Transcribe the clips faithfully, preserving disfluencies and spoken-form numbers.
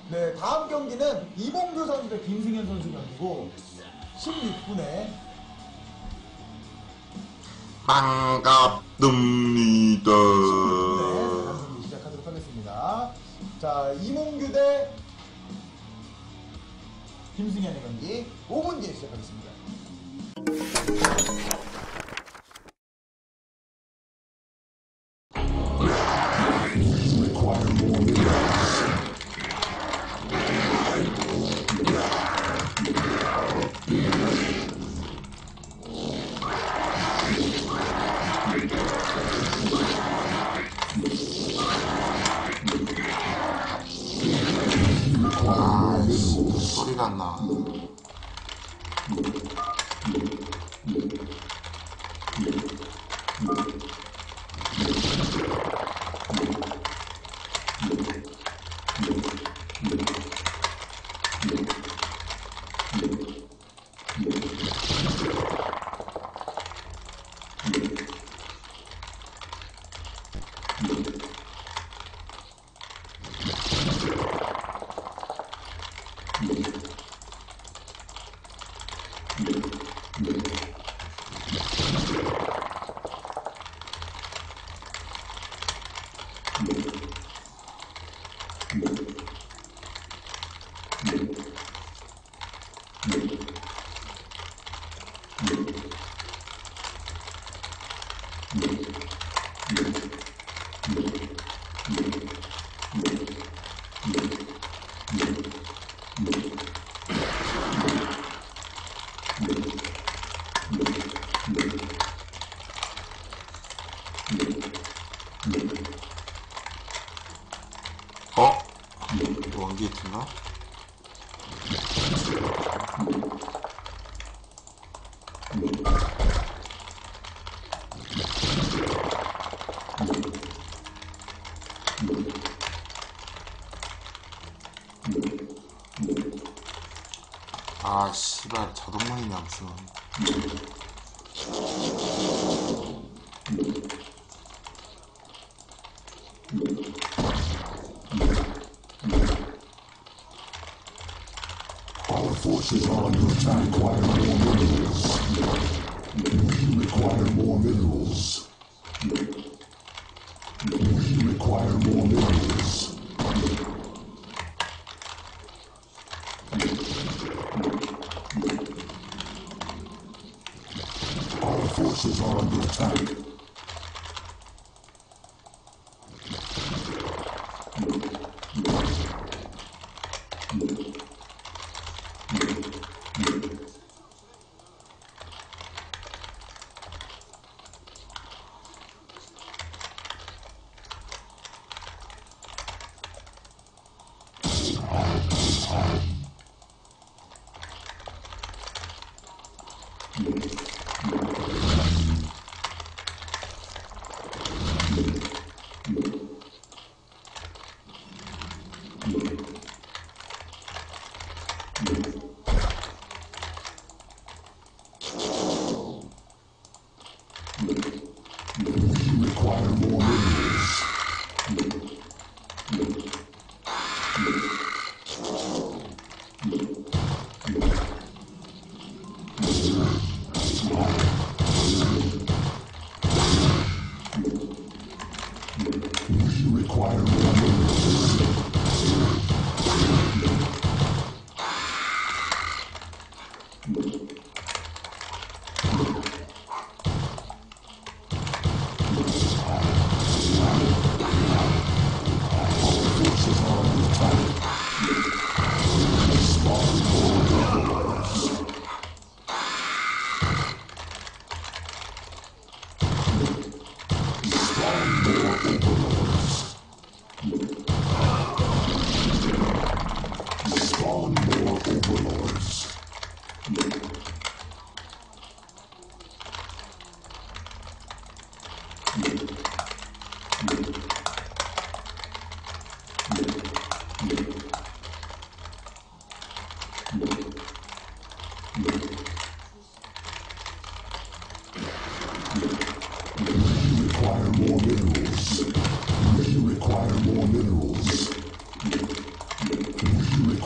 네, 다음 경기는 이봉규 선수 대 김승현 선수 경기고 십육 분에 반갑습니다. 십육 분에 다음 경기 시작하도록 하겠습니다. 자, 이몽규 대 김승현의 경기 오 분 뒤에 시작하겠습니다. 소리가 안 나. 어? 원게이트인가? 아 씨발 자동문이냐 무슨. Our forces are under attack. Require more minerals. We require more minerals. We require more minerals. Our forces are under attack. We require more minerals.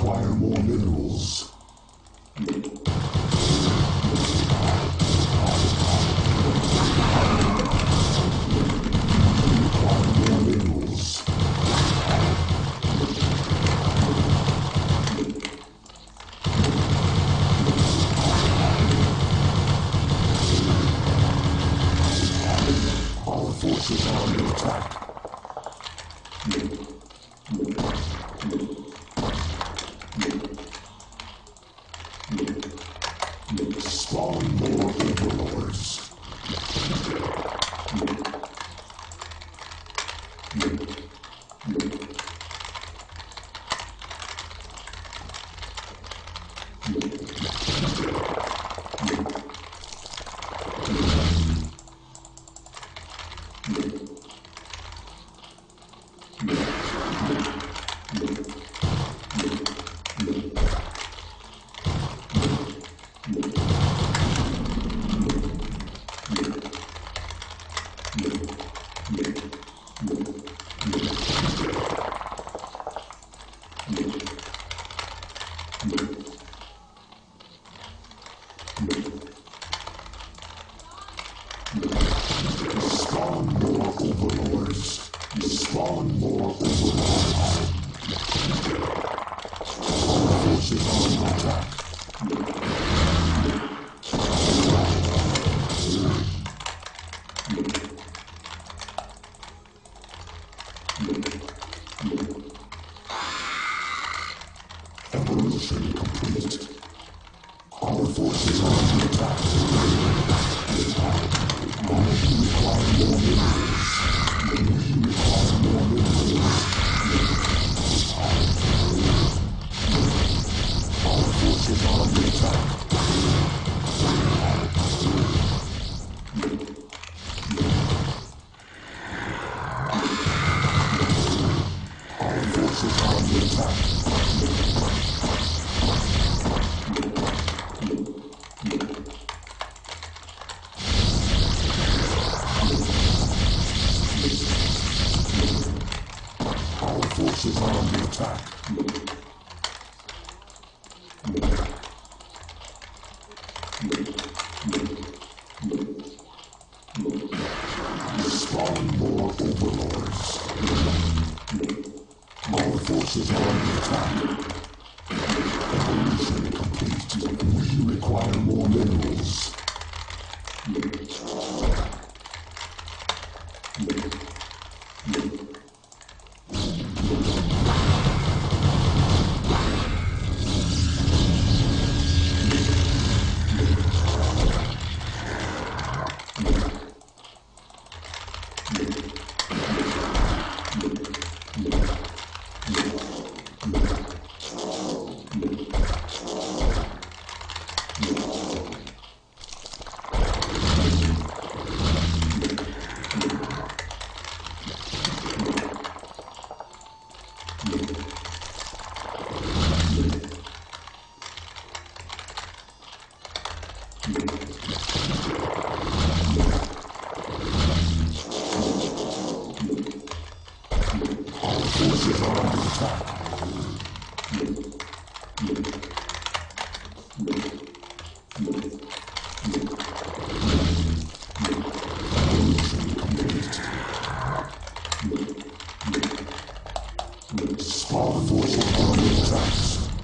require more minerals. Require more minerals. Our forces are under attack. Spawn more overlords. Spawn more overlords. Spawn more overlords. Our forces are under attack. Evolution complete. Our forces are under attack. We require more minerals. We require more minerals. Our forces are under attack. Our forces are under attack. Our forces are under attack. Spawn more overlords. Our forces are under attack. Evolution complete. We require more minerals. Our forces are under attack. Evolution complete. Spawn forces are under attack.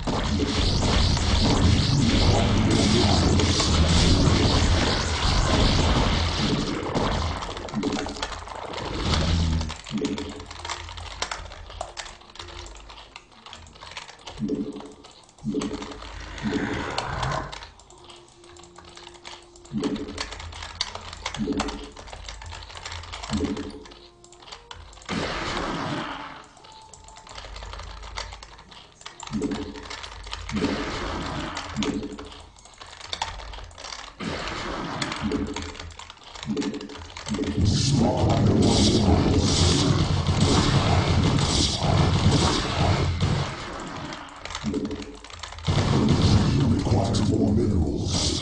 Require more minerals.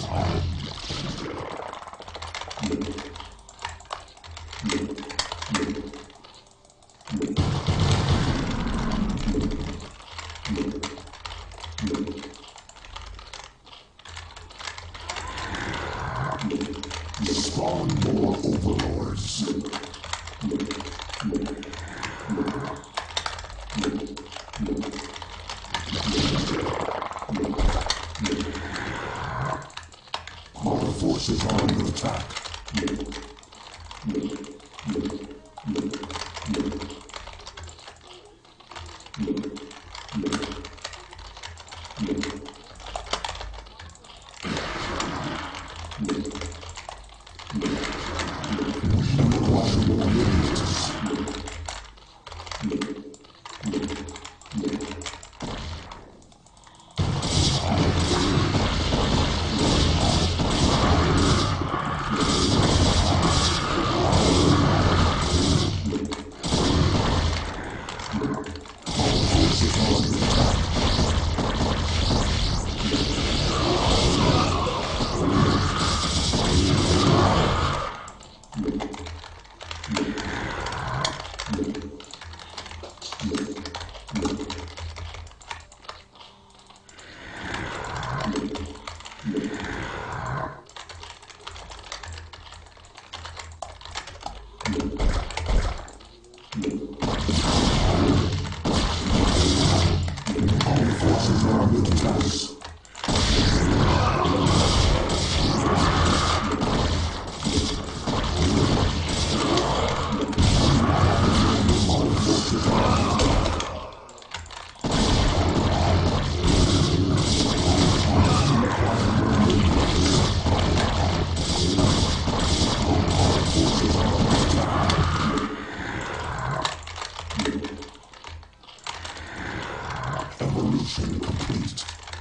Evolution complete.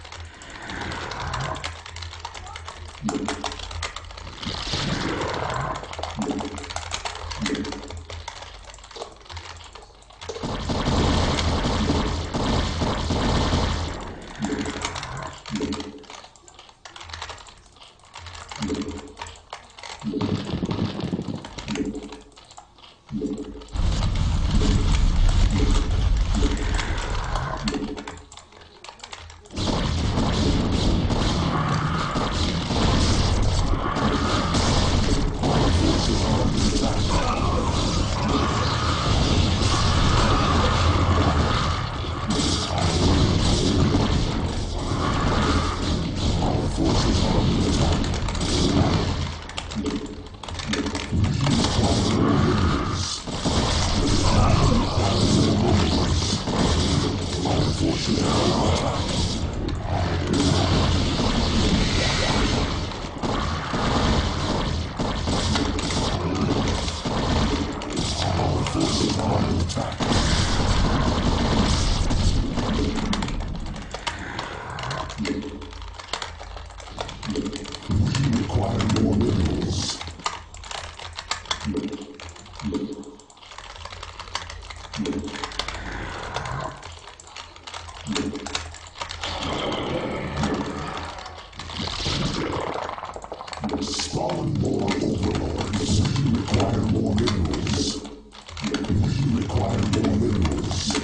Spawn more overlords. We require more minerals. We require more minerals.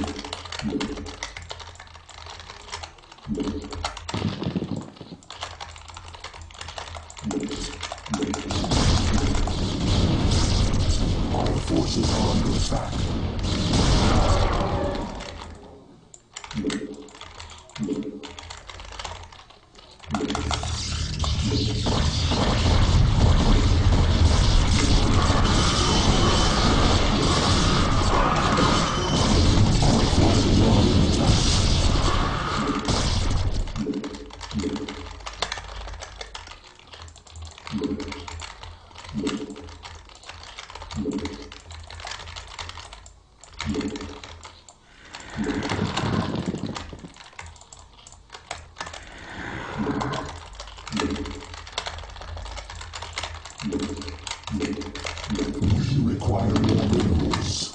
Our forces are under attack. We require more minerals.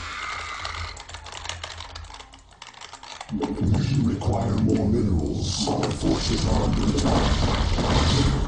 We require more minerals. Our forces are under attack.